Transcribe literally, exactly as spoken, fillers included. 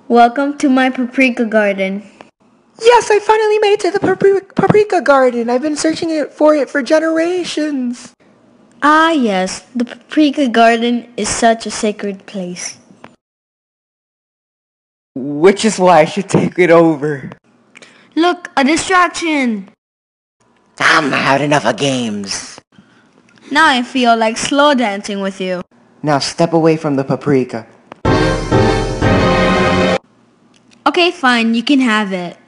Welcome to my Paprika Garden. Yes, I finally made it to the Papri- Paprika Garden. I've been searching it for it for generations. Ah yes, the Paprika Garden is such a sacred place. Which is why I should take it over. Look, a distraction! I'm had enough of games. Now I feel like slow dancing with you. Now step away from the paprika. Okay, fine, you can have it.